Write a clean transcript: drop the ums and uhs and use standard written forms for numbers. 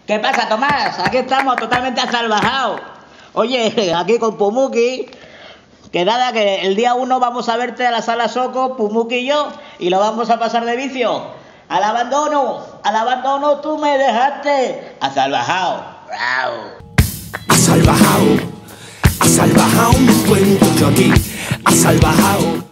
¿Qué pasa, Tomás? Aquí estamos totalmente asalvajados. Oye, aquí con Pumuki, que nada, que el día 1 vamos a verte a la sala Soco, Pumuki y yo, y lo vamos a pasar de vicio. Al abandono tú me dejaste asalvajado. Asalvajado, me encuentro yo aquí, asalvajado.